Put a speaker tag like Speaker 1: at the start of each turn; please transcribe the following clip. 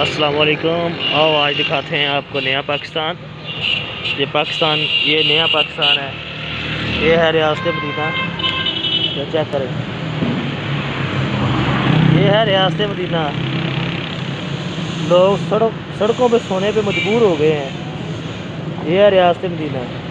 Speaker 1: अस्सलाम वालेकुम। आओ आज दिखाते हैं आपको नया पाकिस्तान। ये नया पाकिस्तान है। ये है रियासत मदीना। तो चेक करें, ये है रियासत मदीना। लोग सड़कों पे सोने पे मजबूर हो गए हैं। ये है रियासत मदीना।